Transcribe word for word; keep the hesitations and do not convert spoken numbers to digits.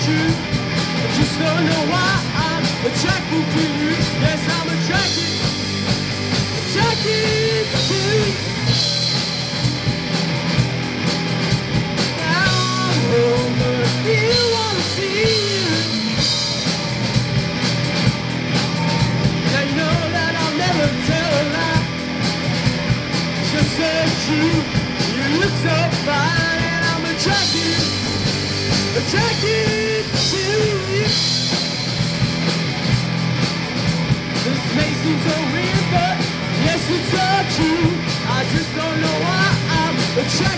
true. I just don't know why I'm attracted to you. Yes, I'm attracted, attracted to you. Now I'm home, but I still wanna see you. And I know that I'll never tell a lie. Just so true, you look so fine, and I'm attracted, attracted to you. This may seem so weird, but yes, it's so true. I just don't know why I'm attracted.